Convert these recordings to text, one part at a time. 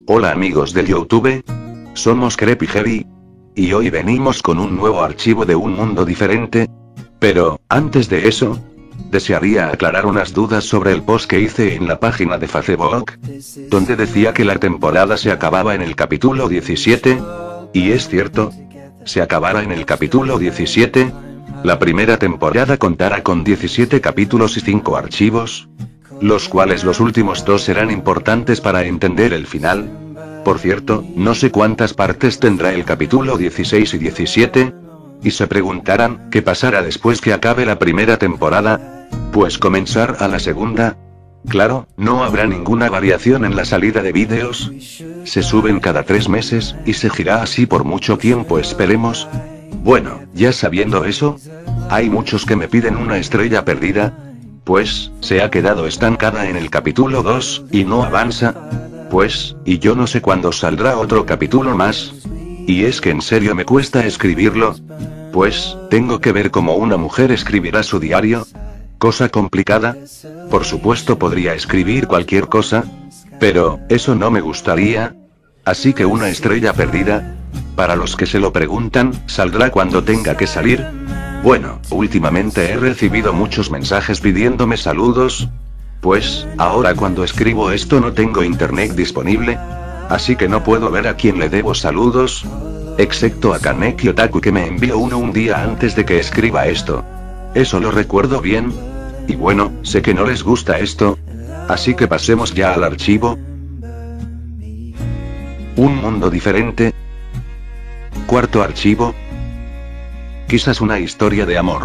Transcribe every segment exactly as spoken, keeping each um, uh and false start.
Hola amigos de YouTube, somos Creepy Heavy, y hoy venimos con un nuevo archivo de un mundo diferente. Pero, antes de eso, desearía aclarar unas dudas sobre el post que hice en la página de Facebook, donde decía que la temporada se acababa en el capítulo diecisiete, y es cierto, se acabará en el capítulo diecisiete, la primera temporada contará con diecisiete capítulos y cinco archivos, los cuales los últimos dos serán importantes para entender el final. Por cierto, no sé cuántas partes tendrá el capítulo dieciséis y diecisiete. Y se preguntarán, ¿qué pasará después que acabe la primera temporada? Pues comenzar a la segunda. Claro, no habrá ninguna variación en la salida de vídeos. Se suben cada tres meses, y seguirá así por mucho tiempo, esperemos. Bueno, ya sabiendo eso, hay muchos que me piden una estrella perdida. Pues, se ha quedado estancada en el capítulo dos, y no avanza. Pues, y yo no sé cuándo saldrá otro capítulo más. Y es que en serio me cuesta escribirlo. Pues, tengo que ver cómo una mujer escribirá su diario. Cosa complicada. Por supuesto podría escribir cualquier cosa. Pero, eso no me gustaría. Así que una estrella perdida, para los que se lo preguntan, saldrá cuando tenga que salir. Bueno, últimamente he recibido muchos mensajes pidiéndome saludos. Pues, ahora cuando escribo esto no tengo internet disponible. Así que no puedo ver a quién le debo saludos. Excepto a Kaneki Otaku, que me envió uno un día antes de que escriba esto. Eso lo recuerdo bien. Y bueno, sé que no les gusta esto. Así que pasemos ya al archivo. Un mundo diferente. Cuarto archivo. Quizás una historia de amor.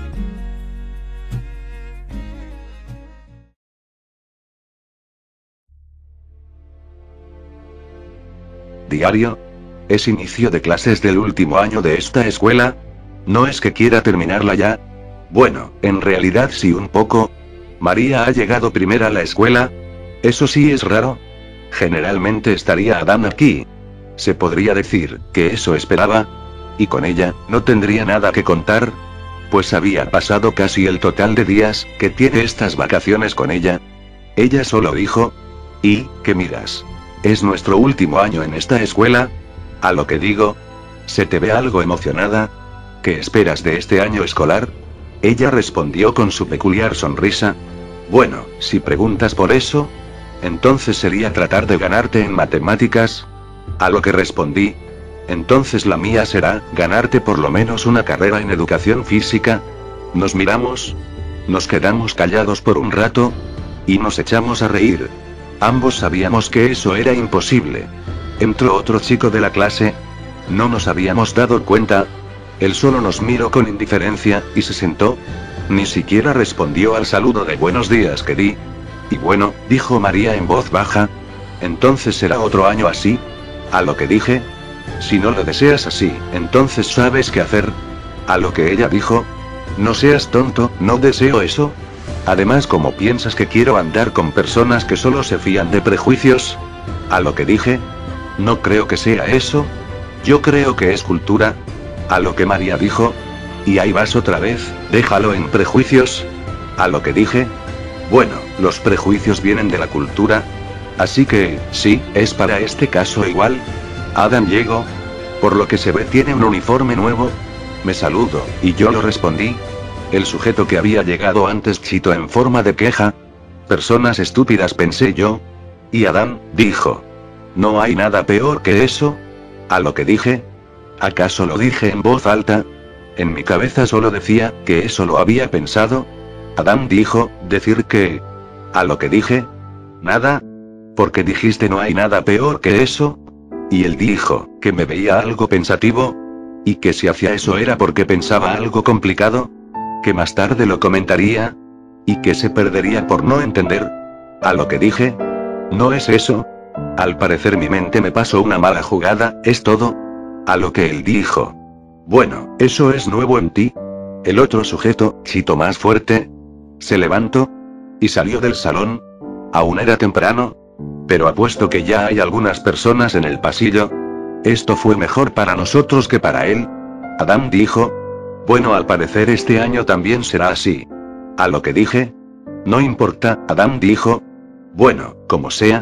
Diario. Es inicio de clases del último año de esta escuela. No es que quiera terminarla ya. Bueno, en realidad sí un poco. María ha llegado primera a la escuela. Eso sí es raro. Generalmente estaría Adán aquí. Se podría decir que eso esperaba. Y con ella, no tendría nada que contar. Pues había pasado casi el total de días que tiene estas vacaciones con ella. Ella solo dijo: ¿y qué miras? ¿Es nuestro último año en esta escuela? A lo que digo: ¿se te ve algo emocionada? ¿Qué esperas de este año escolar? Ella respondió con su peculiar sonrisa: bueno, si preguntas por eso, entonces sería tratar de ganarte en matemáticas. A lo que respondí: entonces la mía será ganarte por lo menos una carrera en educación física. Nos miramos, nos quedamos callados por un rato, y nos echamos a reír. Ambos sabíamos que eso era imposible. Entró otro chico de la clase. No nos habíamos dado cuenta. Él solo nos miró con indiferencia, y se sentó. Ni siquiera respondió al saludo de buenos días que di. Y bueno, dijo María en voz baja, entonces será otro año así. A lo que dije: si no lo deseas así, entonces sabes qué hacer. A lo que ella dijo: no seas tonto, no deseo eso. Además, ¿cómo piensas que quiero andar con personas que solo se fían de prejuicios? A lo que dije: no creo que sea eso. Yo creo que es cultura. A lo que María dijo: y ahí vas otra vez, déjalo en prejuicios. A lo que dije: bueno, los prejuicios vienen de la cultura. Así que, sí, es para este caso igual. Adam llegó. Por lo que se ve tiene un uniforme nuevo. Me saludó, y yo lo respondí. El sujeto que había llegado antes chitó en forma de queja. Personas estúpidas, pensé yo. Y Adam dijo: no hay nada peor que eso. A lo que dije: ¿acaso lo dije en voz alta? En mi cabeza solo decía que eso lo había pensado. Adam dijo: decir que... A lo que dije: nada. Porque dijiste no hay nada peor que eso. Y él dijo que me veía algo pensativo. Y que si hacía eso era porque pensaba algo complicado. Que más tarde lo comentaría. Y que se perdería por no entender. A lo que dije: no es eso. Al parecer mi mente me pasó una mala jugada, es todo. A lo que él dijo: bueno, eso es nuevo en ti. El otro sujeto, chitó más fuerte. Se levantó. Y salió del salón. Aún era temprano. Pero apuesto que ya hay algunas personas en el pasillo. Esto fue mejor para nosotros que para él. Adam dijo: bueno, al parecer este año también será así. A lo que dije: no importa, Adam dijo. Bueno, como sea.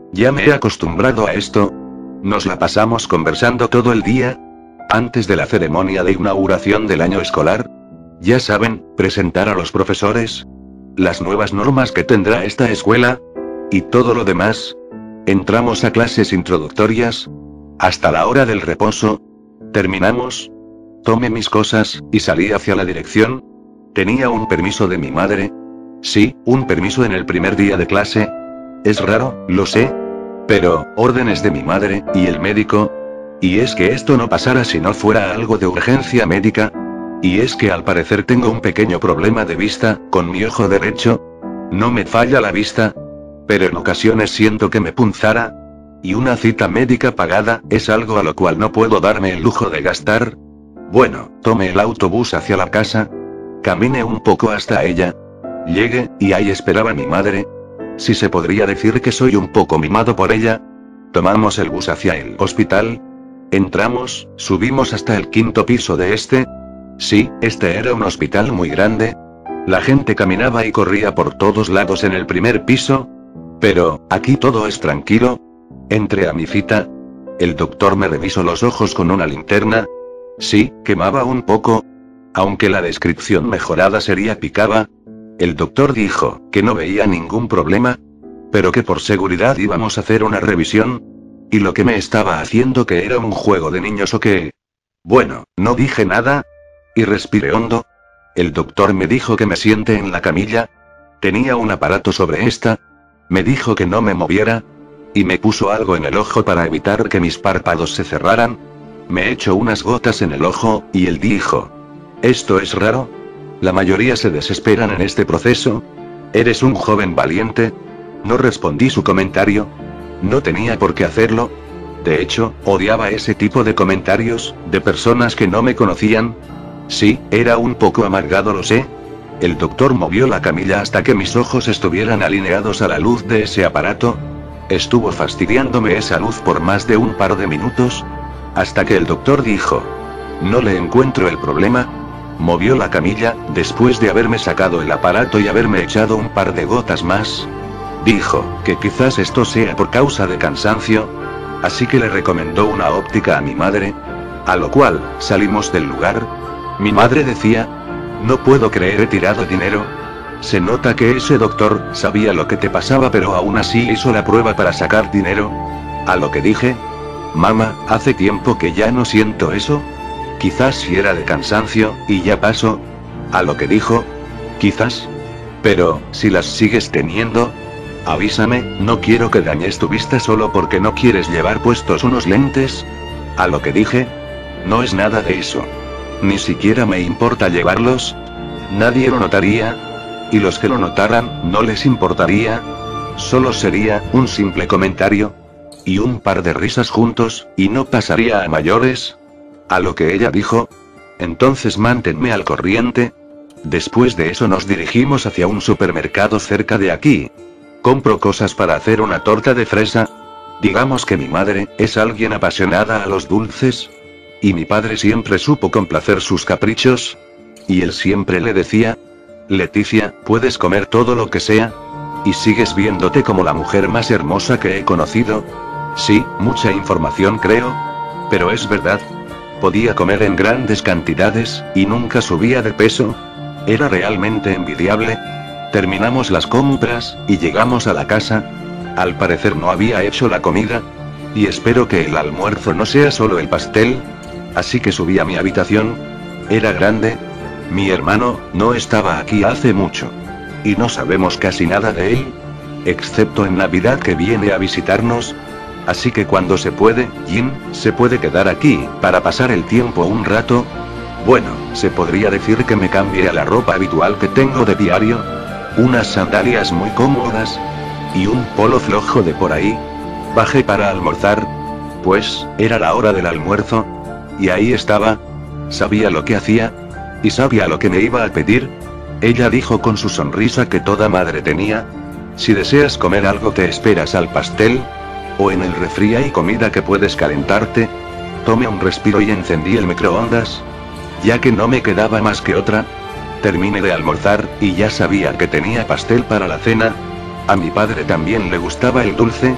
Ya me he acostumbrado a esto. Nos la pasamos conversando todo el día. Antes de la ceremonia de inauguración del año escolar. Ya saben, presentar a los profesores. Las nuevas normas que tendrá esta escuela. Y todo lo demás. Entramos a clases introductorias. Hasta la hora del reposo. Terminamos. Tomé mis cosas, y salí hacia la dirección. Tenía un permiso de mi madre. Sí, un permiso en el primer día de clase. Es raro, lo sé. Pero, órdenes de mi madre, y el médico. Y es que esto no pasara si no fuera algo de urgencia médica. Y es que al parecer tengo un pequeño problema de vista, con mi ojo derecho. No me falla la vista. Pero en ocasiones siento que me punzara. Y una cita médica pagada, es algo a lo cual no puedo darme el lujo de gastar. Bueno, tomé el autobús hacia la casa. Caminé un poco hasta ella. Llegué, y ahí esperaba mi madre. Si se podría decir que soy un poco mimado por ella. Tomamos el bus hacia el hospital. Entramos, subimos hasta el quinto piso de este. Sí, este era un hospital muy grande. La gente caminaba y corría por todos lados en el primer piso. Pero, aquí todo es tranquilo. Entré a mi cita. El doctor me revisó los ojos con una linterna. Sí, quemaba un poco. Aunque la descripción mejorada sería picaba. El doctor dijo, que no veía ningún problema. Pero que por seguridad íbamos a hacer una revisión. Y lo que me estaba haciendo que era un juego de niños o qué. Bueno, no dije nada. Y respiré hondo. El doctor me dijo que me siente en la camilla. Tenía un aparato sobre esta. Me dijo que no me moviera. Y me puso algo en el ojo para evitar que mis párpados se cerraran. Me echó unas gotas en el ojo, y él dijo. ¿Esto es raro? La mayoría se desesperan en este proceso. ¿Eres un joven valiente? No respondí su comentario. No tenía por qué hacerlo. De hecho, odiaba ese tipo de comentarios, de personas que no me conocían. Sí, era un poco amargado, lo sé. El doctor movió la camilla hasta que mis ojos estuvieran alineados a la luz de ese aparato. Estuvo fastidiándome esa luz por más de un par de minutos. Hasta que el doctor dijo. No le encuentro el problema. Movió la camilla, después de haberme sacado el aparato y haberme echado un par de gotas más. Dijo, que quizás esto sea por causa de cansancio. Así que le recomendó una óptica a mi madre. A lo cual, salimos del lugar. Mi madre decía. No puedo creer, he tirado dinero. Se nota que ese doctor sabía lo que te pasaba, pero aún así hizo la prueba para sacar dinero. A lo que dije. Mamá, hace tiempo que ya no siento eso. Quizás si era de cansancio, y ya pasó. A lo que dijo. Quizás. Pero, si las sigues teniendo. Avísame, no quiero que dañes tu vista solo porque no quieres llevar puestos unos lentes. A lo que dije. No es nada de eso. Ni siquiera me importa llevarlos. Nadie lo notaría. Y los que lo notaran, no les importaría. Solo sería un simple comentario. Y un par de risas juntos, y no pasaría a mayores. A lo que ella dijo. Entonces manténme al corriente. Después de eso nos dirigimos hacia un supermercado cerca de aquí. Compro cosas para hacer una torta de fresa. Digamos que mi madre es alguien apasionada a los dulces. Y mi padre siempre supo complacer sus caprichos. Y él siempre le decía. Leticia, puedes comer todo lo que sea. Y sigues viéndote como la mujer más hermosa que he conocido. Sí, mucha información creo. Pero es verdad. Podía comer en grandes cantidades, y nunca subía de peso. Era realmente envidiable. Terminamos las compras, y llegamos a la casa. Al parecer no había hecho la comida. Y espero que el almuerzo no sea solo el pastel. Así que subí a mi habitación. Era grande. Mi hermano no estaba aquí hace mucho. Y no sabemos casi nada de él. Excepto en Navidad que viene a visitarnos. Así que cuando se puede, Jin, se puede quedar aquí, para pasar el tiempo un rato. Bueno, se podría decir que me cambie a la ropa habitual que tengo de diario. Unas sandalias muy cómodas. Y un polo flojo de por ahí. Bajé para almorzar. Pues, era la hora del almuerzo. Y ahí estaba. Sabía lo que hacía. Y sabía lo que me iba a pedir. Ella dijo con su sonrisa que toda madre tenía. Si deseas comer algo te esperas al pastel. O en el refri hay comida que puedes calentarte. Tomé un respiro y encendí el microondas. Ya que no me quedaba más que otra. Terminé de almorzar, y ya sabía que tenía pastel para la cena. A mi padre también le gustaba el dulce.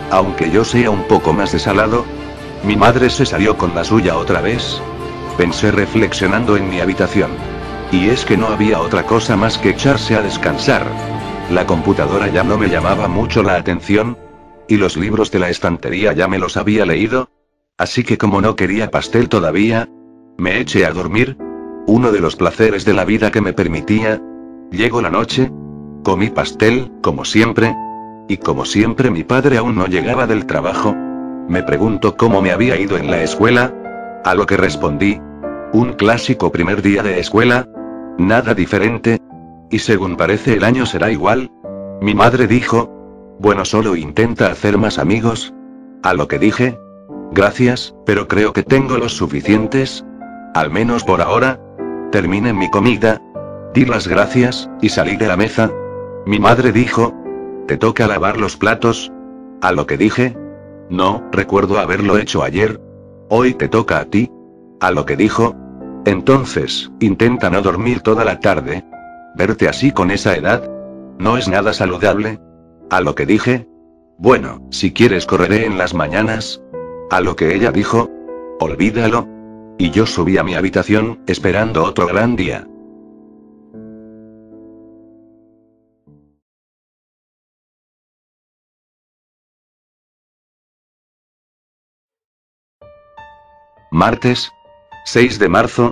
Aunque yo sea un poco más desalado. Mi madre se salió con la suya otra vez. Pensé reflexionando en mi habitación. Y es que no había otra cosa más que echarse a descansar. La computadora ya no me llamaba mucho la atención. Y los libros de la estantería ya me los había leído. Así que como no quería pastel todavía, me eché a dormir. Uno de los placeres de la vida que me permitía. Llegó la noche. Comí pastel, como siempre. Y como siempre mi padre aún no llegaba del trabajo. Me preguntó cómo me había ido en la escuela. A lo que respondí. Un clásico primer día de escuela. Nada diferente. Y según parece el año será igual. Mi madre dijo. Bueno, solo intenta hacer más amigos. A lo que dije. Gracias, pero creo que tengo los suficientes. Al menos por ahora. Terminé mi comida. Di las gracias, y salí de la mesa. Mi madre dijo. ¿Te toca lavar los platos? A lo que dije. No, recuerdo haberlo hecho ayer. Hoy te toca a ti. A lo que dijo. Entonces, intenta no dormir toda la tarde. Verte así con esa edad. No es nada saludable. A lo que dije. Bueno, si quieres correré en las mañanas. A lo que ella dijo. Olvídalo. Y yo subí a mi habitación, esperando otro gran día. Martes. seis de marzo.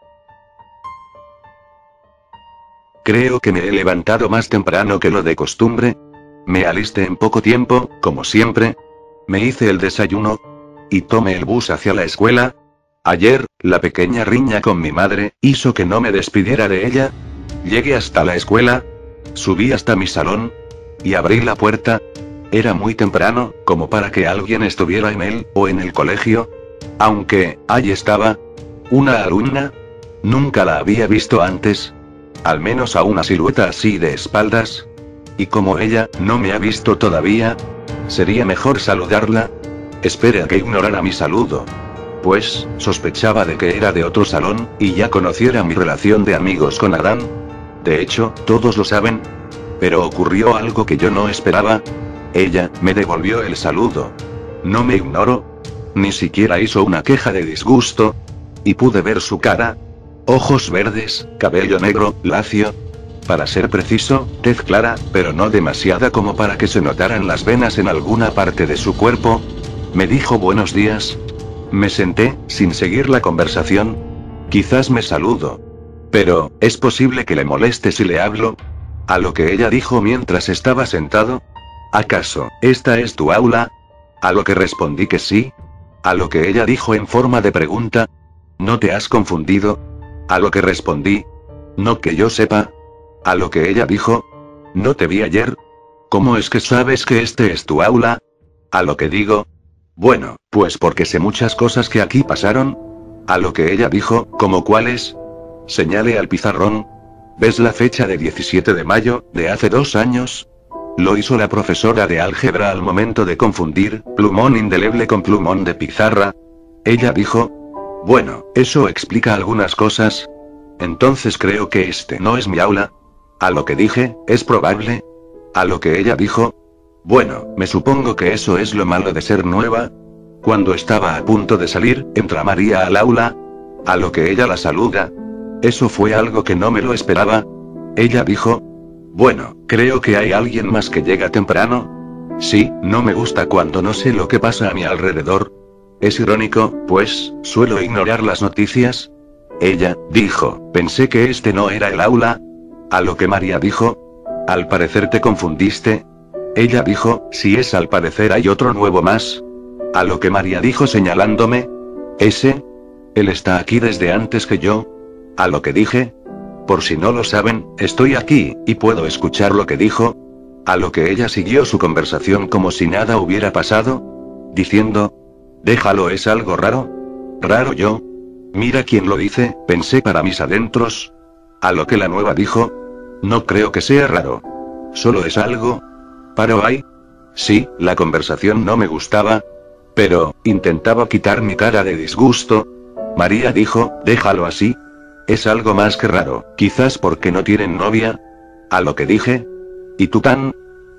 Creo que me he levantado más temprano que lo de costumbre. Me alisté en poco tiempo, como siempre. Me hice el desayuno. Y tomé el bus hacia la escuela. Ayer, la pequeña riña con mi madre, hizo que no me despidiera de ella. Llegué hasta la escuela. Subí hasta mi salón. Y abrí la puerta. Era muy temprano, como para que alguien estuviera en él, o en el colegio. Aunque, ahí estaba. Una alumna. Nunca la había visto antes. Al menos a una silueta así de espaldas. Y como ella, no me ha visto todavía. Sería mejor saludarla. Espere a que ignorara mi saludo. Pues, sospechaba de que era de otro salón, y ya conociera mi relación de amigos con Adán. De hecho, todos lo saben. Pero ocurrió algo que yo no esperaba. Ella, me devolvió el saludo. No me ignoró. Ni siquiera hizo una queja de disgusto. Y pude ver su cara. Ojos verdes, cabello negro, lacio. Para ser preciso, tez clara, pero no demasiada como para que se notaran las venas en alguna parte de su cuerpo. Me dijo buenos días. Me senté, sin seguir la conversación. Quizás me saludo. Pero, ¿es posible que le moleste si le hablo? A lo que ella dijo mientras estaba sentado. ¿Acaso, esta es tu aula? A lo que respondí que sí. A lo que ella dijo en forma de pregunta. ¿No te has confundido? A lo que respondí. No que yo sepa. A lo que ella dijo. ¿No te vi ayer? ¿Cómo es que sabes que este es tu aula? A lo que digo. Bueno, pues porque sé muchas cosas que aquí pasaron. A lo que ella dijo, ¿cómo cuáles? Señale al pizarrón. ¿Ves la fecha de diecisiete de mayo, de hace dos años? Lo hizo la profesora de álgebra al momento de confundir plumón indeleble con plumón de pizarra. Ella dijo. Bueno, eso explica algunas cosas. Entonces creo que este no es mi aula. A lo que dije, es probable. A lo que ella dijo. Bueno, me supongo que eso es lo malo de ser nueva. Cuando estaba a punto de salir, entra María al aula. A lo que ella la saluda. Eso fue algo que no me lo esperaba. Ella dijo. Bueno, creo que hay alguien más que llega temprano. Sí, no me gusta cuando no sé lo que pasa a mi alrededor. Es irónico, pues, suelo ignorar las noticias. Ella dijo, pensé que este no era el aula. A lo que María dijo. Al parecer te confundiste. Ella dijo, si es al parecer hay otro nuevo más. A lo que María dijo señalándome. ¿Ese? Él está aquí desde antes que yo. A lo que dije. Por si no lo saben, estoy aquí, y puedo escuchar lo que dijo. A lo que ella siguió su conversación como si nada hubiera pasado. Diciendo. Déjalo, es algo raro. Raro yo. Mira quién lo dice, pensé para mis adentros. A lo que la nueva dijo. No creo que sea raro. Solo es algo. ¿Paro ahí? Sí, la conversación no me gustaba. Pero, intentaba quitar mi cara de disgusto. María dijo, déjalo así. Es algo más que raro, quizás porque no tienen novia. A lo que dije. ¿Y tú tan?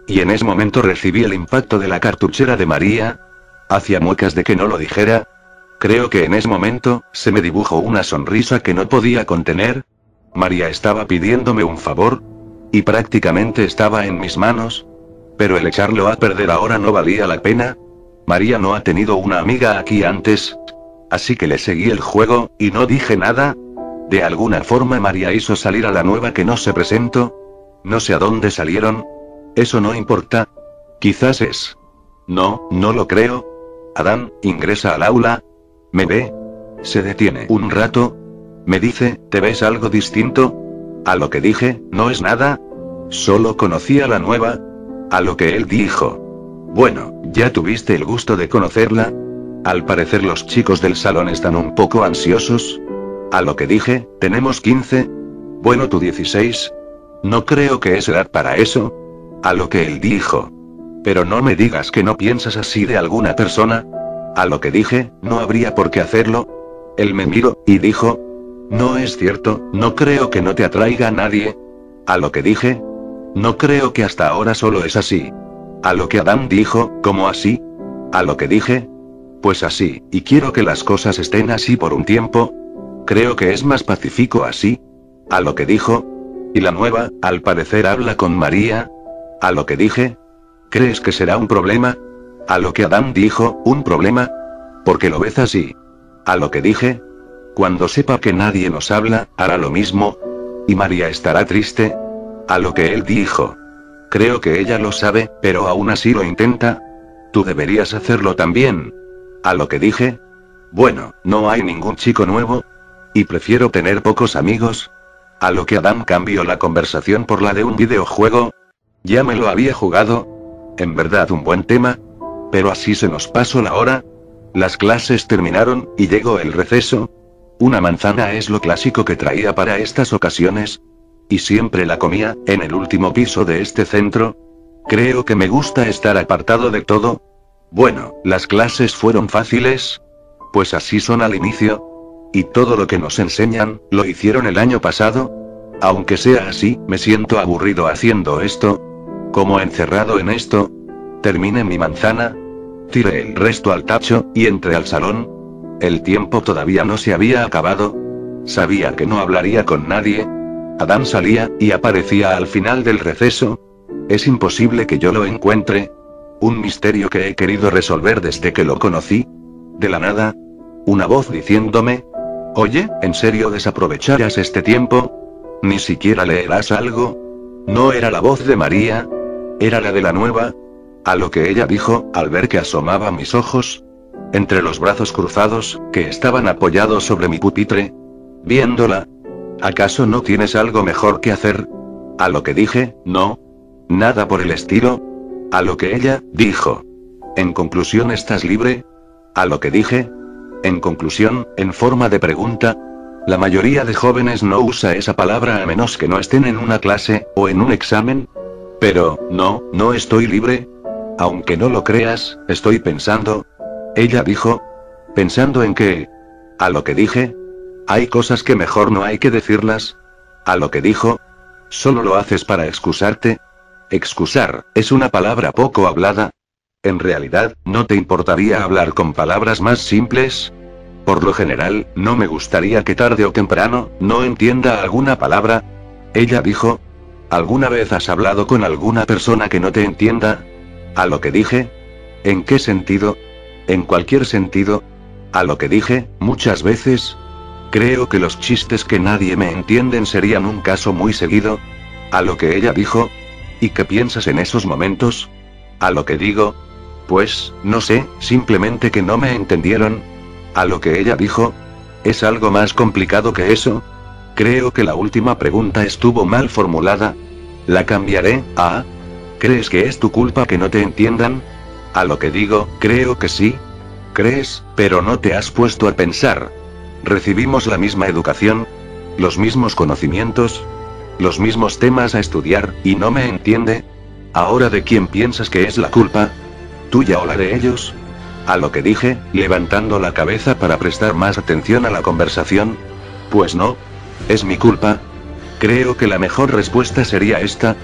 Y en ese momento recibí el impacto de la cartuchera de María. Hacía muecas de que no lo dijera. Creo que en ese momento, se me dibujó una sonrisa que no podía contener. María estaba pidiéndome un favor. Y prácticamente estaba en mis manos. Pero el echarlo a perder ahora no valía la pena. María no ha tenido una amiga aquí antes. Así que le seguí el juego, y no dije nada. De alguna forma María hizo salir a la nueva que no se presentó. No sé a dónde salieron. Eso no importa. Quizás es. No, no lo creo. Adán, ingresa al aula. Me ve. Se detiene un rato. Me dice, ¿te ves algo distinto? A lo que dije, no es nada. Solo conocí a la nueva. A lo que él dijo. Bueno, ¿ya tuviste el gusto de conocerla? Al parecer los chicos del salón están un poco ansiosos. A lo que dije, tenemos quince. Bueno, tú dieciséis. No creo que es edad para eso. A lo que él dijo. Pero no me digas que no piensas así de alguna persona. A lo que dije, no habría por qué hacerlo. Él me miró, y dijo. No es cierto, no creo que no te atraiga a nadie. A lo que dije. No creo que hasta ahora solo es así. A lo que Adán dijo, ¿cómo así? A lo que dije. Pues así, y quiero que las cosas estén así por un tiempo. Creo que es más pacífico así. A lo que dijo. Y la nueva, al parecer habla con María. A lo que dije. ¿Crees que será un problema? A lo que Adán dijo, ¿un problema? ¿Por qué lo ves así? A lo que dije. Cuando sepa que nadie nos habla, hará lo mismo. Y María estará triste. A lo que él dijo. Creo que ella lo sabe, pero aún así lo intenta. Tú deberías hacerlo también. A lo que dije. Bueno, no hay ningún chico nuevo. Y prefiero tener pocos amigos. A lo que Adán cambió la conversación por la de un videojuego. Ya me lo había jugado. En verdad un buen tema. Pero así se nos pasó la hora. Las clases terminaron, y llegó el receso. Una manzana es lo clásico que traía para estas ocasiones. Y siempre la comía, en el último piso de este centro. Creo que me gusta estar apartado de todo. Bueno, las clases fueron fáciles. Pues así son al inicio. Y todo lo que nos enseñan, lo hicieron el año pasado. Aunque sea así, me siento aburrido haciendo esto. Como encerrado en esto. Terminé mi manzana. Tiré el resto al tacho, y entré al salón. El tiempo todavía no se había acabado. Sabía que no hablaría con nadie. Adán salía, y aparecía al final del receso. Es imposible que yo lo encuentre. Un misterio que he querido resolver desde que lo conocí. De la nada. Una voz diciéndome. Oye, ¿en serio desaprovecharás este tiempo? ¿Ni siquiera leerás algo? No era la voz de María. Era la de la nueva. A lo que ella dijo, al ver que asomaba mis ojos. Entre los brazos cruzados, que estaban apoyados sobre mi pupitre. Viéndola. ¿Acaso no tienes algo mejor que hacer? A lo que dije, no. Nada por el estilo. A lo que ella, dijo. En conclusión, ¿estás libre? A lo que dije. En conclusión, en forma de pregunta. La mayoría de jóvenes no usa esa palabra a menos que no estén en una clase, o en un examen. Pero, no, no estoy libre. Aunque no lo creas, estoy pensando. Ella dijo. ¿Pensando en qué? A lo que dije. Hay cosas que mejor no hay que decirlas. A lo que dijo. Solo lo haces para excusarte. Excusar, es una palabra poco hablada. En realidad, ¿no te importaría hablar con palabras más simples? Por lo general, no me gustaría que tarde o temprano, no entienda alguna palabra. Ella dijo. ¿Alguna vez has hablado con alguna persona que no te entienda? A lo que dije. ¿En qué sentido? En cualquier sentido. A lo que dije, muchas veces. Creo que los chistes que nadie me entienden serían un caso muy seguido. A lo que ella dijo. ¿Y qué piensas en esos momentos? A lo que digo. Pues, no sé, simplemente que no me entendieron. A lo que ella dijo. ¿Es algo más complicado que eso? Creo que la última pregunta estuvo mal formulada. La cambiaré, a... ¿Crees que es tu culpa que no te entiendan? A lo que digo, creo que sí. ¿Crees? Pero no te has puesto a pensar. Recibimos la misma educación. Los mismos conocimientos. Los mismos temas a estudiar, y no me entiende. ¿Ahora de quién piensas que es la culpa? ¿Tuya o la de ellos? A lo que dije, levantando la cabeza para prestar más atención a la conversación. Pues no. Es mi culpa. Creo que la mejor respuesta sería esta.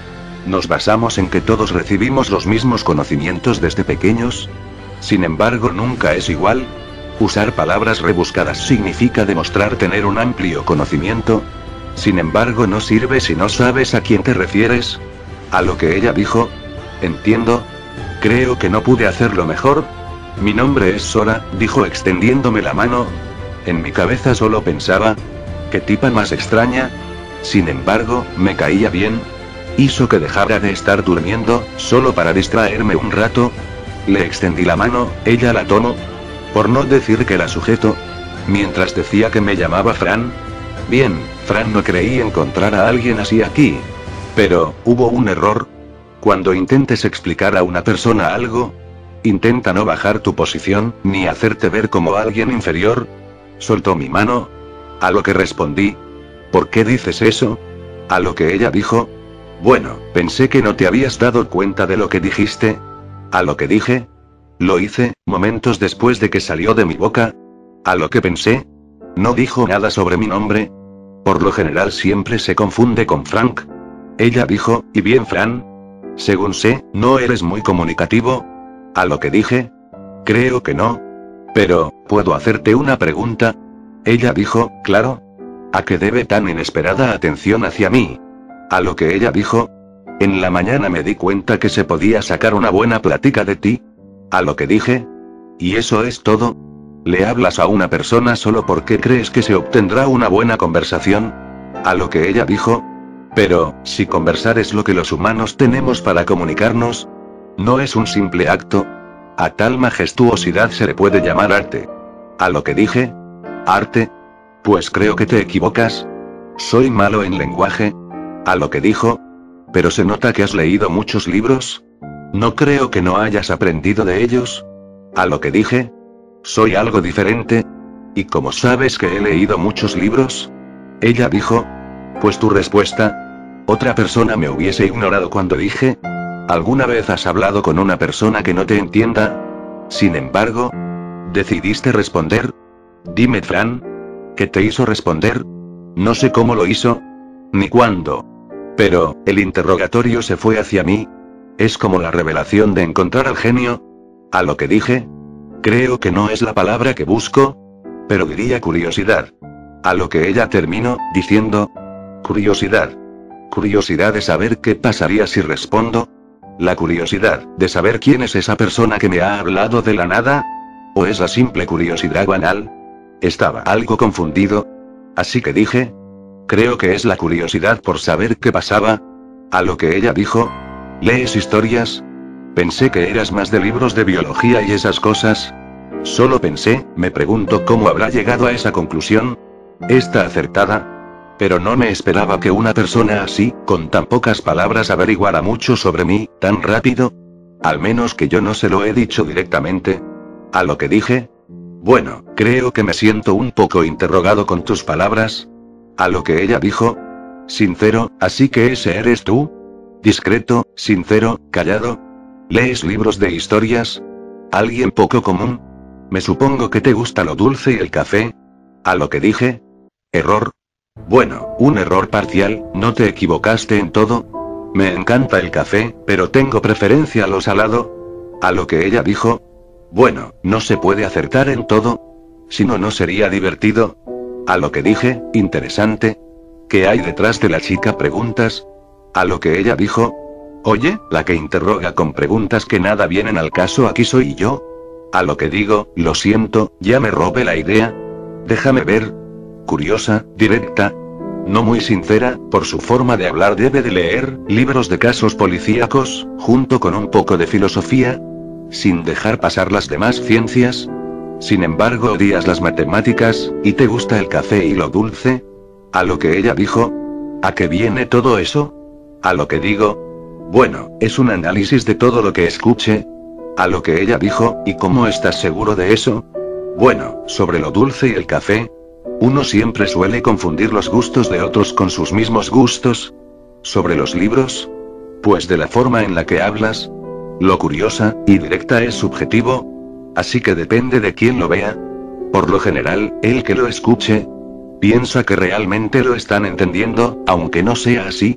Nos basamos en que todos recibimos los mismos conocimientos desde pequeños. Sin embargo, nunca es igual. Usar palabras rebuscadas significa demostrar tener un amplio conocimiento. Sin embargo, no sirve si no sabes a quién te refieres. A lo que ella dijo. Entiendo. Creo que no pude hacerlo mejor. Mi nombre es Sora, dijo extendiéndome la mano. En mi cabeza solo pensaba, ¿qué tipa más extraña? Sin embargo, me caía bien. Hizo que dejara de estar durmiendo, solo para distraerme un rato. Le extendí la mano, ella la tomó. Por no decir que la sujeto. Mientras decía que me llamaba Fran. Bien, Fran, no creí encontrar a alguien así aquí. Pero, hubo un error. Cuando intentes explicar a una persona algo, intenta no bajar tu posición, ni hacerte ver como alguien inferior. Soltó mi mano. A lo que respondí. ¿Por qué dices eso? A lo que ella dijo. Bueno, pensé que no te habías dado cuenta de lo que dijiste. A lo que dije. Lo hice, momentos después de que salió de mi boca. A lo que pensé. No dijo nada sobre mi nombre. Por lo general siempre se confunde con Frank. Ella dijo, ¿y bien, Fran? Según sé, ¿no eres muy comunicativo? A lo que dije. Creo que no. Pero, ¿puedo hacerte una pregunta? Ella dijo, claro. ¿A qué debe tan inesperada atención hacia mí? A lo que ella dijo. En la mañana me di cuenta que se podía sacar una buena plática de ti. A lo que dije. ¿Y eso es todo? ¿Le hablas a una persona solo porque crees que se obtendrá una buena conversación? A lo que ella dijo. Pero, si conversar es lo que los humanos tenemos para comunicarnos, ¿no es un simple acto? A tal majestuosidad se le puede llamar arte. A lo que dije. ¿Arte? Pues creo que te equivocas. Soy malo en lenguaje. A lo que dijo. Pero se nota que has leído muchos libros. No creo que no hayas aprendido de ellos. A lo que dije. Soy algo diferente. ¿Y cómo sabes que he leído muchos libros? Ella dijo. Pues tu respuesta. Otra persona me hubiese ignorado cuando dije. ¿Alguna vez has hablado con una persona que no te entienda? Sin embargo, decidiste responder. Dime, Fran. ¿Qué te hizo responder? No sé cómo lo hizo. Ni cuándo. Pero, el interrogatorio se fue hacia mí. Es como la revelación de encontrar al genio. A lo que dije. Creo que no es la palabra que busco. Pero diría curiosidad. A lo que ella terminó, diciendo. Curiosidad. Curiosidad de saber qué pasaría si respondo. La curiosidad, de saber quién es esa persona que me ha hablado de la nada. ¿O es la simple curiosidad banal? Estaba algo confundido. Así que dije. Creo que es la curiosidad por saber qué pasaba. A lo que ella dijo. ¿Lees historias? Pensé que eras más de libros de biología y esas cosas. Solo pensé, me pregunto cómo habrá llegado a esa conclusión. Está acertada. Pero no me esperaba que una persona así, con tan pocas palabras, averiguara mucho sobre mí, tan rápido. Al menos que yo no se lo he dicho directamente. A lo que dije. Bueno, creo que me siento un poco interrogado con tus palabras. A lo que ella dijo. Sincero, así que ese eres tú. Discreto, sincero, callado. ¿Lees libros de historias? ¿Alguien poco común? Me supongo que te gusta lo dulce y el café. A lo que dije. Error. Bueno, un error parcial, no te equivocaste en todo. Me encanta el café, pero tengo preferencia a lo salado. A lo que ella dijo. Bueno, no se puede acertar en todo. Si no, no sería divertido. A lo que dije, interesante. ¿Qué hay detrás de la chica? Preguntas. A lo que ella dijo. Oye, la que interroga con preguntas que nada vienen al caso aquí soy yo. A lo que digo, lo siento, ya me robé la idea. Déjame ver. Curiosa, directa. No muy sincera, por su forma de hablar debe de leer libros de casos policíacos, junto con un poco de filosofía. Sin dejar pasar las demás ciencias. Sin embargo, odias las matemáticas, y te gusta el café y lo dulce. A lo que ella dijo. ¿A qué viene todo eso? A lo que digo. Bueno, es un análisis de todo lo que escuche. A lo que ella dijo, ¿y cómo estás seguro de eso? Bueno, sobre lo dulce y el café. Uno siempre suele confundir los gustos de otros con sus mismos gustos. Sobre los libros. Pues de la forma en la que hablas. Lo curiosa y directa es subjetivo. Así que depende de quién lo vea. Por lo general, el que lo escuche piensa que realmente lo están entendiendo, aunque no sea así.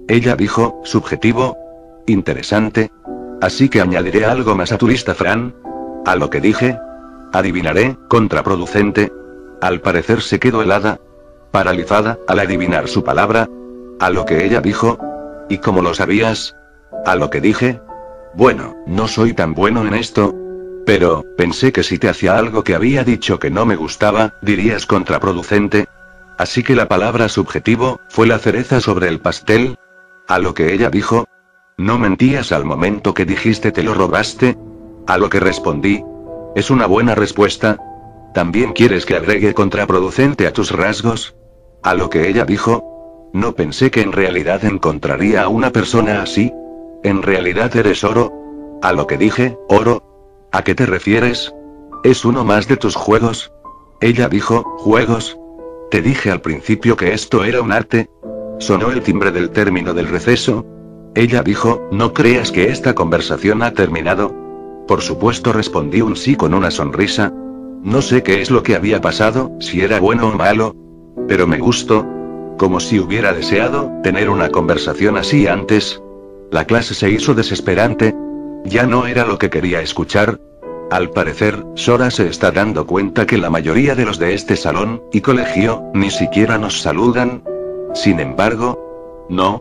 Ella dijo, subjetivo. Interesante. Así que añadiré algo más a tu lista, Fran. A lo que dije. Adivinaré, contraproducente. Al parecer se quedó helada. Paralizada, al adivinar su palabra. A lo que ella dijo. ¿Y cómo lo sabías? A lo que dije. Bueno, no soy tan bueno en esto. Pero, pensé que si te hacía algo que había dicho que no me gustaba, dirías contraproducente. Así que la palabra subjetivo, fue la cereza sobre el pastel. A lo que ella dijo. ¿No mentías al momento que dijiste te lo robaste? A lo que respondí. Es una buena respuesta. ¿También quieres que agregue contraproducente a tus rasgos? A lo que ella dijo. No pensé que en realidad encontraría a una persona así. En realidad eres oro. A lo que dije, oro. ¿A qué te refieres? ¿Es uno más de tus juegos? Ella dijo, ¿juegos? Te dije al principio que esto era un arte. Sonó el timbre del término del receso. Ella dijo, ¿no creas que esta conversación ha terminado? Por supuesto, respondí un sí con una sonrisa. No sé qué es lo que había pasado, si era bueno o malo. Pero me gustó. Como si hubiera deseado tener una conversación así antes. La clase se hizo desesperante. Ya no era lo que quería escuchar. Al parecer, Sora se está dando cuenta que la mayoría de los de este salón y colegio ni siquiera nos saludan. Sin embargo, no.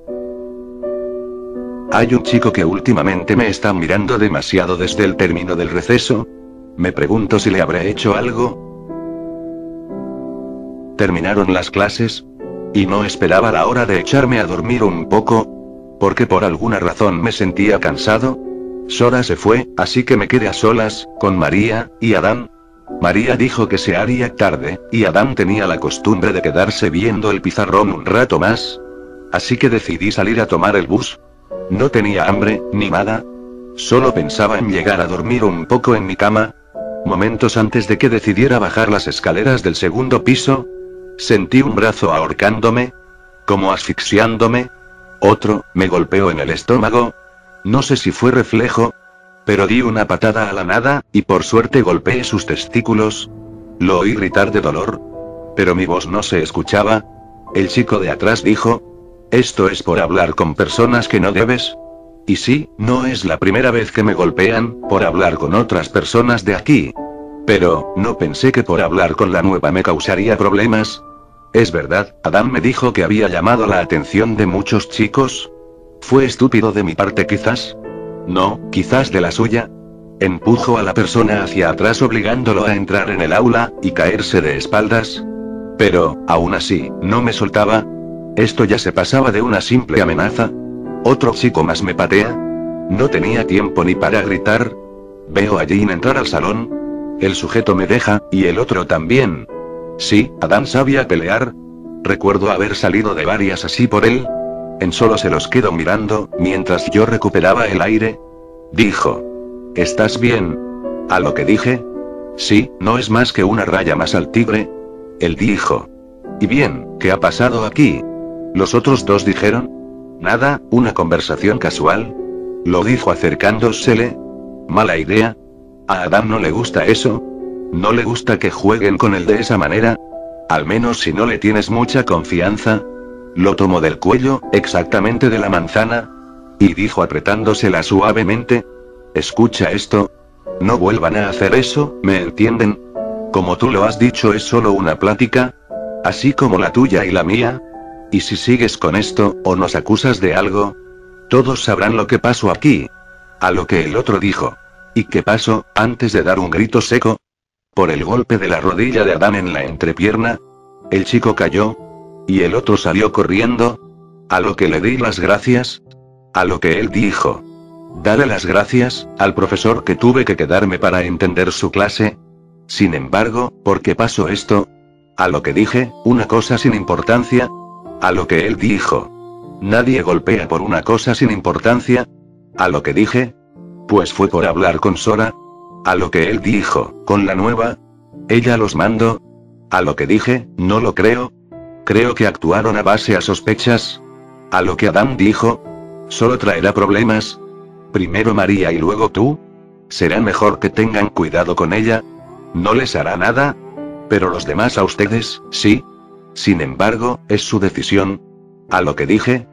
Hay un chico que últimamente me está mirando demasiado desde el término del receso. Me pregunto si le habré hecho algo. Terminaron las clases. Y no esperaba la hora de echarme a dormir un poco. Porque por alguna razón me sentía cansado. Sora se fue, así que me quedé a solas, con María y Adán. María dijo que se haría tarde, y Adán tenía la costumbre de quedarse viendo el pizarrón un rato más. Así que decidí salir a tomar el bus. No tenía hambre, ni nada. Solo pensaba en llegar a dormir un poco en mi cama. Momentos antes de que decidiera bajar las escaleras del segundo piso, sentí un brazo ahorcándome, como asfixiándome. Otro, me golpeó en el estómago. No sé si fue reflejo, pero di una patada a la nada, y por suerte golpeé sus testículos. Lo oí gritar de dolor. Pero mi voz no se escuchaba. El chico de atrás dijo, «Esto es por hablar con personas que no debes». Y sí, no es la primera vez que me golpean, por hablar con otras personas de aquí. Pero, no pensé que por hablar con la nueva me causaría problemas. Es verdad, Adán me dijo que había llamado la atención de muchos chicos. ¿Fue estúpido de mi parte quizás? No, quizás de la suya. Empujo a la persona hacia atrás obligándolo a entrar en el aula, y caerse de espaldas. Pero, aún así, no me soltaba. Esto ya se pasaba de una simple amenaza. Otro chico más me patea. No tenía tiempo ni para gritar. Veo a Jean entrar al salón. El sujeto me deja, y el otro también. Sí, Adán sabía pelear. Recuerdo haber salido de varias así por él. En solo se los quedo mirando, mientras yo recuperaba el aire. Dijo. ¿Estás bien? A lo que dije. Sí, no es más que una raya más al tigre. Él dijo. ¿Y bien, qué ha pasado aquí? Los otros dos dijeron. Nada, una conversación casual. Lo dijo acercándosele. Mala idea. A Adán no le gusta eso. No le gusta que jueguen con él de esa manera. Al menos si no le tienes mucha confianza. Lo tomó del cuello, exactamente de la manzana. Y dijo apretándosela suavemente. Escucha esto. No vuelvan a hacer eso, ¿me entienden? Como tú lo has dicho, es solo una plática. Así como la tuya y la mía. Y si sigues con esto, o nos acusas de algo, todos sabrán lo que pasó aquí. A lo que el otro dijo. ¿Y qué pasó? Antes de dar un grito seco. Por el golpe de la rodilla de Adán en la entrepierna. El chico cayó. Y el otro salió corriendo. A lo que le di las gracias. A lo que él dijo. Dale las gracias al profesor que tuve que quedarme para entender su clase. Sin embargo, ¿por qué pasó esto? A lo que dije, una cosa sin importancia. A lo que él dijo. Nadie golpea por una cosa sin importancia. A lo que dije. Pues fue por hablar con Sora. A lo que él dijo, con la nueva. Ella los mandó. A lo que dije, no lo creo. Creo que actuaron a base a sospechas. A lo que Adán dijo. Solo traerá problemas. Primero María y luego tú. Será mejor que tengan cuidado con ella. No les hará nada. Pero los demás a ustedes, sí. Sin embargo, es su decisión. A lo que dije.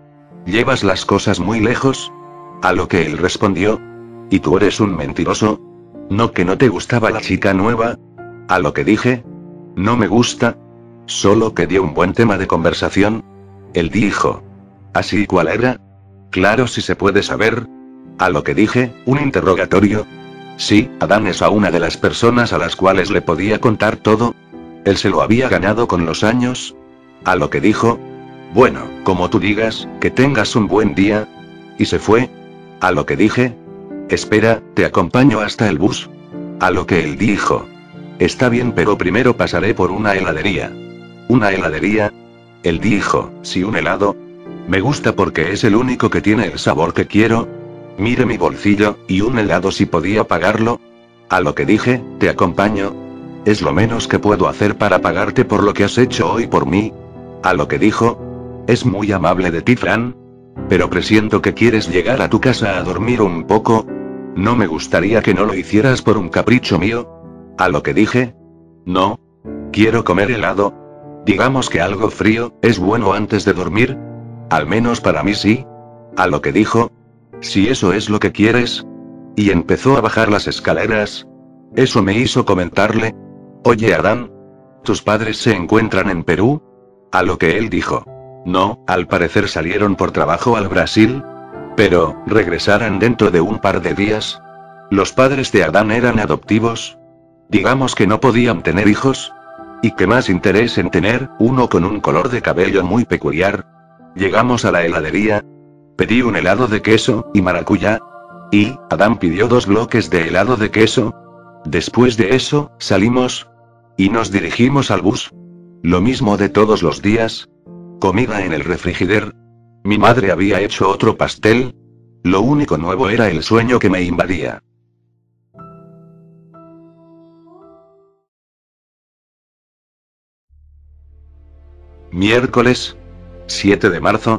Llevas las cosas muy lejos. A lo que él respondió. ¿Y tú eres un mentiroso? ¿No que no te gustaba la chica nueva? A lo que dije. No me gusta. Solo que dio un buen tema de conversación. Él dijo. ¿Así cuál era? Claro, si se puede saber. A lo que dije, un interrogatorio. Sí, Adán es a una de las personas a las cuales le podía contar todo. Él se lo había ganado con los años. A lo que dijo. Bueno, como tú digas, que tengas un buen día. Y se fue. A lo que dije. Espera, te acompaño hasta el bus. A lo que él dijo. Está bien, pero primero pasaré por una heladería. ¿Una heladería? Él dijo, sí, un helado. Me gusta porque es el único que tiene el sabor que quiero. Mire mi bolsillo, y un helado si podía pagarlo. A lo que dije, te acompaño. Es lo menos que puedo hacer para pagarte por lo que has hecho hoy por mí. A lo que dijo. Es muy amable de ti, Fran. Pero presiento que quieres llegar a tu casa a dormir un poco. No me gustaría que no lo hicieras por un capricho mío. A lo que dije. No. Quiero comer helado. Digamos que algo frío es bueno antes de dormir. Al menos para mí sí. A lo que dijo. Si eso es lo que quieres. Y empezó a bajar las escaleras. Eso me hizo comentarle. Oye, Adán. ¿Tus padres se encuentran en Perú? A lo que él dijo. No, al parecer salieron por trabajo al Brasil. Pero, regresarán dentro de un par de días. Los padres de Adán eran adoptivos. Digamos que no podían tener hijos. Y qué más interés en tener uno con un color de cabello muy peculiar. Llegamos a la heladería. Pedí un helado de queso y maracuyá. Y, Adán pidió dos bloques de helado de queso. Después de eso, salimos. Y nos dirigimos al bus. Lo mismo de todos los días. Comida en el refrigerador. Mi madre había hecho otro pastel. Lo único nuevo era el sueño que me invadía. Miércoles siete de marzo.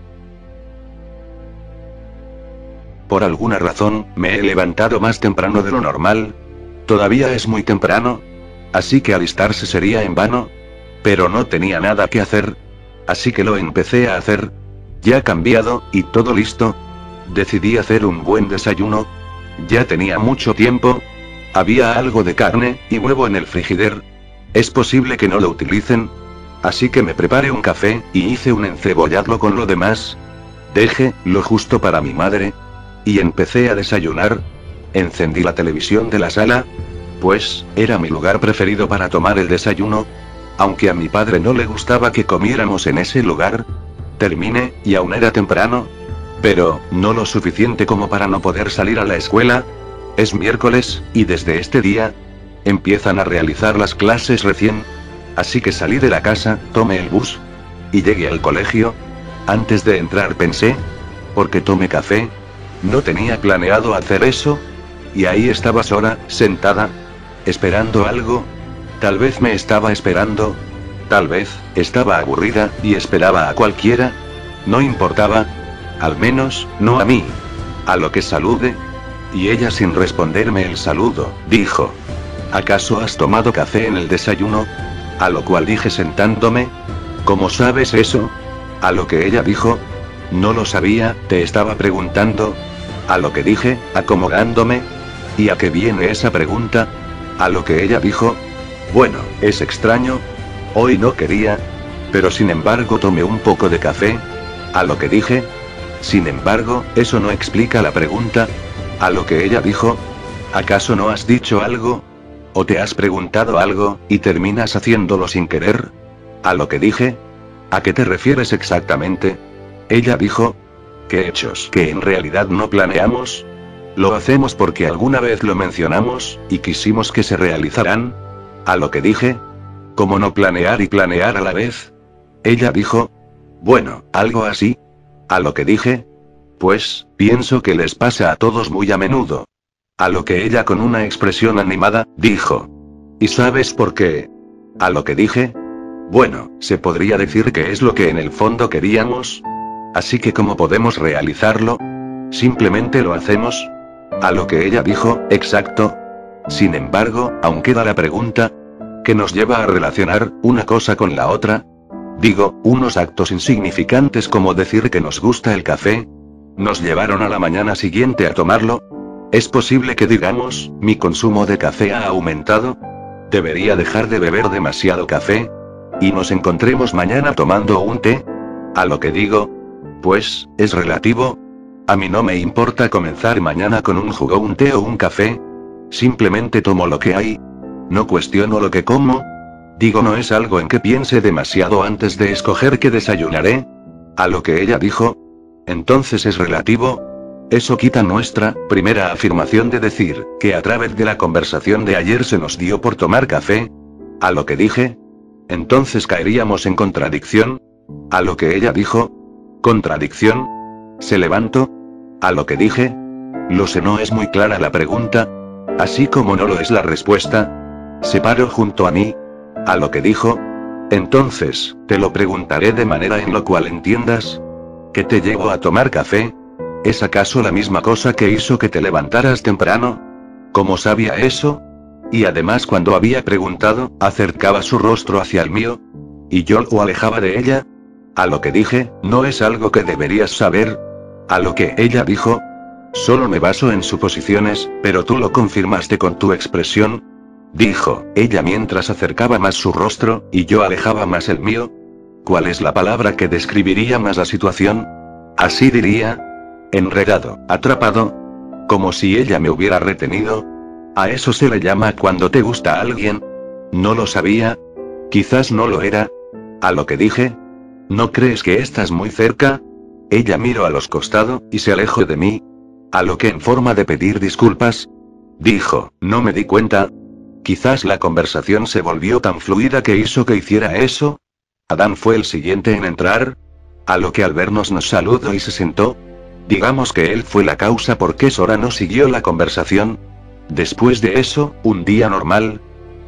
Por alguna razón, me he levantado más temprano de lo normal. Todavía es muy temprano. Así que alistarse sería en vano. Pero no tenía nada que hacer. Así que lo empecé a hacer. Ya cambiado, y todo listo. Decidí hacer un buen desayuno. Ya tenía mucho tiempo. Había algo de carne y huevo en el frigider. Es posible que no lo utilicen. Así que me preparé un café, y hice un encebollado con lo demás. Dejé lo justo para mi madre. Y empecé a desayunar. Encendí la televisión de la sala. Pues, era mi lugar preferido para tomar el desayuno. Aunque a mi padre no le gustaba que comiéramos en ese lugar. Terminé, y aún era temprano. Pero, no lo suficiente como para no poder salir a la escuela. Es miércoles, y desde este día, empiezan a realizar las clases recién. Así que salí de la casa, tomé el bus. Y llegué al colegio. Antes de entrar pensé. ¿Por qué tomé café? No tenía planeado hacer eso. Y ahí estaba Sora, sentada. Esperando algo. Tal vez me estaba esperando. Tal vez, estaba aburrida, y esperaba a cualquiera. No importaba. Al menos, no a mí. A lo que saludé. Y ella, sin responderme el saludo, dijo. ¿Acaso has tomado café en el desayuno? A lo cual dije sentándome. ¿Cómo sabes eso? A lo que ella dijo. No lo sabía, te estaba preguntando. A lo que dije, acomodándome. ¿Y a qué viene esa pregunta? A lo que ella dijo. Bueno, es extraño. Hoy no quería. Pero sin embargo tomé un poco de café. A lo que dije. Sin embargo, eso no explica la pregunta. A lo que ella dijo. ¿Acaso no has dicho algo? ¿O te has preguntado algo, y terminas haciéndolo sin querer? A lo que dije. ¿A qué te refieres exactamente? Ella dijo. ¿Qué hechos que en realidad no planeamos? Lo hacemos porque alguna vez lo mencionamos, y quisimos que se realizarán. A lo que dije. ¿Cómo no planear y planear a la vez? Ella dijo. Bueno, algo así. A lo que dije. Pues, pienso que les pasa a todos muy a menudo. A lo que ella, con una expresión animada, dijo. ¿Y sabes por qué? A lo que dije. Bueno, se podría decir que es lo que en el fondo queríamos. Así que ¿cómo podemos realizarlo? Simplemente lo hacemos. A lo que ella dijo, exacto. Sin embargo, aún queda la pregunta. ¿Qué nos lleva a relacionar una cosa con la otra? Digo, unos actos insignificantes como decir que nos gusta el café. Nos llevaron a la mañana siguiente a tomarlo. ¿Es posible que digamos, mi consumo de café ha aumentado? ¿Debería dejar de beber demasiado café? ¿Y nos encontremos mañana tomando un té? A lo que digo, pues, es relativo. A mí no me importa comenzar mañana con un jugo, un té o un café. Simplemente tomo lo que hay. No cuestiono lo que como. Digo, no es algo en que piense demasiado antes de escoger qué desayunaré. A lo que ella dijo, entonces es relativo. Eso quita nuestra primera afirmación de decir que a través de la conversación de ayer se nos dio por tomar café. A lo que dije, entonces caeríamos en contradicción. A lo que ella dijo, ¿contradicción? Se levantó. A lo que dije, lo sé, no es muy clara la pregunta, así como no lo es la respuesta. Se paró junto a mí. A lo que dijo, entonces, te lo preguntaré de manera en la cual entiendas. ¿Qué te llevó a tomar café? ¿Es acaso la misma cosa que hizo que te levantaras temprano? ¿Cómo sabía eso? Y además, cuando había preguntado, acercaba su rostro hacia el mío. ¿Y yo lo alejaba de ella? A lo que dije, no es algo que deberías saber. A lo que ella dijo, solo me baso en suposiciones, pero tú lo confirmaste con tu expresión. Dijo ella mientras acercaba más su rostro, y yo alejaba más el mío. ¿Cuál es la palabra que describiría más la situación? Así diría. Enredado, atrapado. Como si ella me hubiera retenido. ¿A eso se le llama cuando te gusta alguien? No lo sabía. Quizás no lo era. A lo que dije, ¿no crees que estás muy cerca? Ella miró a los costados, y se alejó de mí. A lo que, en forma de pedir disculpas, dijo, no me di cuenta. Quizás la conversación se volvió tan fluida que hizo que hiciera eso. Adán fue el siguiente en entrar. A lo que al vernos nos saludó y se sentó. Digamos que él fue la causa por qué Sora no siguió la conversación. Después de eso, un día normal.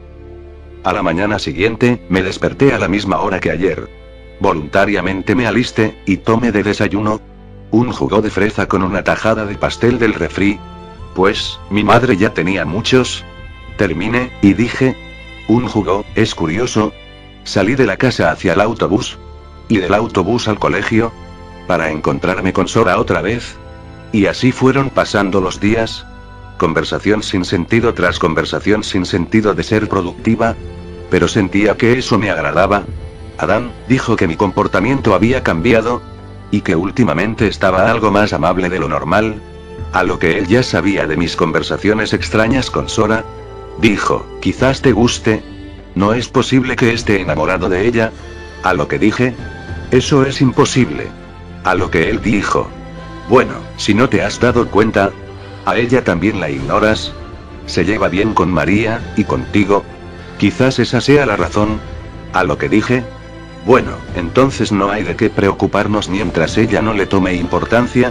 A la mañana siguiente, me desperté a la misma hora que ayer. Voluntariamente me alisté, y tomé de desayuno un jugo de fresa con una tajada de pastel del refri. Pues, mi madre ya tenía muchos. Terminé, y dije, un jugo, es curioso. Salí de la casa hacia el autobús. Y del autobús al colegio. Para encontrarme con Sora otra vez. Y así fueron pasando los días. Conversación sin sentido tras conversación sin sentido de ser productiva. Pero sentía que eso me agradaba. Adán dijo que mi comportamiento había cambiado. Y que últimamente estaba algo más amable de lo normal. A lo que él ya sabía de mis conversaciones extrañas con Sora. Dijo, quizás te guste. No es posible que esté enamorado de ella. A lo que dije, eso es imposible. A lo que él dijo, bueno, si no te has dado cuenta, a ella también la ignoras. Se lleva bien con María, y contigo. Quizás esa sea la razón. A lo que dije, bueno, entonces no hay de qué preocuparnos mientras ella no le tome importancia.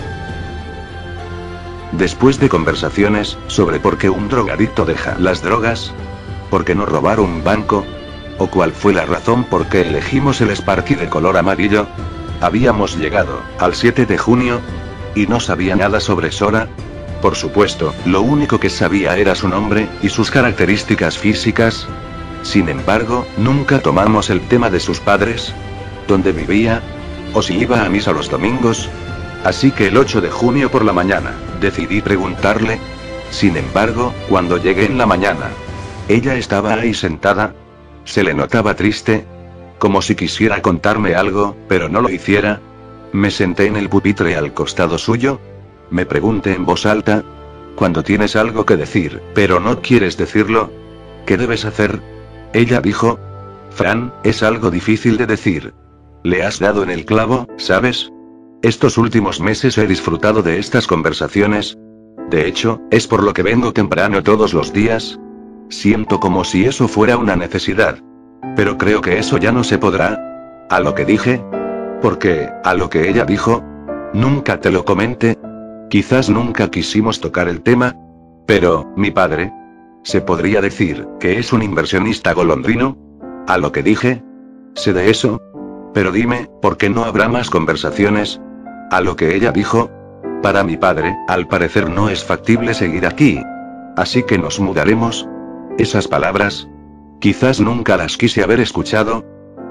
Después de conversaciones sobre por qué un drogadicto deja las drogas, por qué no robar un banco, o cuál fue la razón por qué elegimos el Sparky de color amarillo, habíamos llegado al siete de junio, y no sabía nada sobre Sora. Por supuesto, lo único que sabía era su nombre, y sus características físicas. Sin embargo, nunca tomamos el tema de sus padres, dónde vivía, o si iba a misa los domingos. Así que el ocho de junio por la mañana, decidí preguntarle. Sin embargo, cuando llegué en la mañana, ella estaba ahí sentada. Se le notaba triste, como si quisiera contarme algo, pero no lo hiciera. Me senté en el pupitre al costado suyo. Me pregunté en voz alta, cuando tienes algo que decir, pero no quieres decirlo, ¿qué debes hacer? Ella dijo, Fran, es algo difícil de decir. Le has dado en el clavo, ¿sabes? Estos últimos meses he disfrutado de estas conversaciones. De hecho, es por lo que vengo temprano todos los días. Siento como si eso fuera una necesidad. Pero creo que eso ya no se podrá. A lo que dije. Porque, a lo que ella dijo. Nunca te lo comenté. Quizás nunca quisimos tocar el tema. Pero, mi padre. ¿Se podría decir que es un inversionista golondrino? A lo que dije. Sé de eso. Pero dime, ¿por qué no habrá más conversaciones? A lo que ella dijo. Para mi padre, al parecer no es factible seguir aquí. Así que nos mudaremos. Esas palabras. Quizás nunca las quise haber escuchado.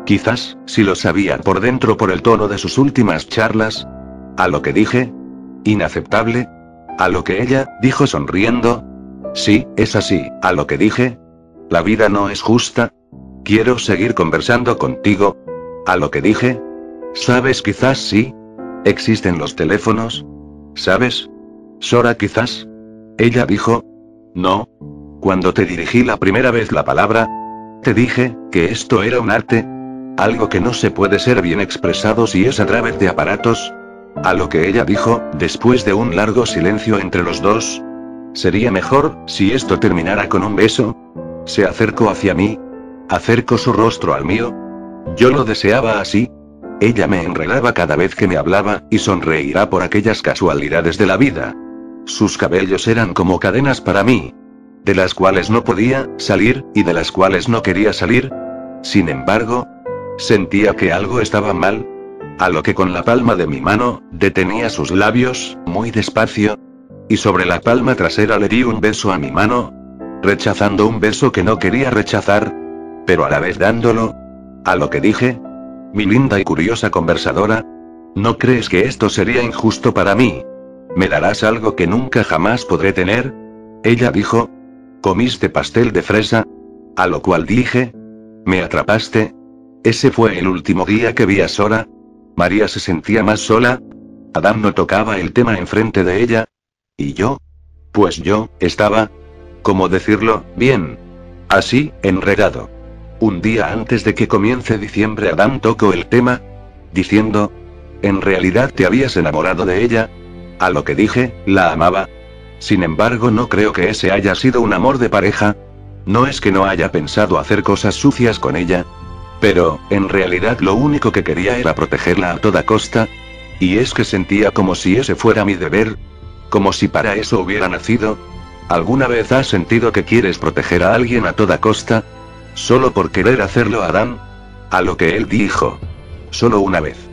Quizás, si lo sabía por dentro por el tono de sus últimas charlas. A lo que dije. Inaceptable. A lo que ella dijo sonriendo. Sí, es así, a lo que dije. La vida no es justa. Quiero seguir conversando contigo. A lo que dije. ¿Sabes? Quizás sí. ¿Existen los teléfonos? ¿Sabes? Sora, quizás. Ella dijo. No. Cuando te dirigí la primera vez la palabra, te dije que esto era un arte. Algo que no se puede ser bien expresado si es a través de aparatos. A lo que ella dijo, después de un largo silencio entre los dos. Sería mejor, si esto terminara con un beso. Se acercó hacia mí. Acercó su rostro al mío. Yo lo deseaba así. Ella me enredaba cada vez que me hablaba, y sonreirá por aquellas casualidades de la vida. Sus cabellos eran como cadenas para mí. De las cuales no podía salir, y de las cuales no quería salir. Sin embargo, sentía que algo estaba mal. A lo que con la palma de mi mano, detenía sus labios, muy despacio. Y sobre la palma trasera le di un beso a mi mano. Rechazando un beso que no quería rechazar. Pero a la vez dándolo. A lo que dije. Mi linda y curiosa conversadora. ¿No crees que esto sería injusto para mí? ¿Me darás algo que nunca jamás podré tener? Ella dijo. ¿Comiste pastel de fresa? A lo cual dije. ¿Me atrapaste? Ese fue el último día que vi a Sora. María se sentía más sola. Adán no tocaba el tema enfrente de ella. ¿Y yo? Pues yo, estaba... ¿Cómo decirlo? Bien. Así, enredado. Un día antes de que comience diciembre Adán tocó el tema. Diciendo... ¿En realidad te habías enamorado de ella? A lo que dije, la amaba. Sin embargo, no creo que ese haya sido un amor de pareja. No es que no haya pensado hacer cosas sucias con ella. Pero, en realidad lo único que quería era protegerla a toda costa. Y es que sentía como si ese fuera mi deber. Como si para eso hubiera nacido. ¿Alguna vez has sentido que quieres proteger a alguien a toda costa? Solo por querer hacerlo, Adán. A lo que él dijo. Solo una vez.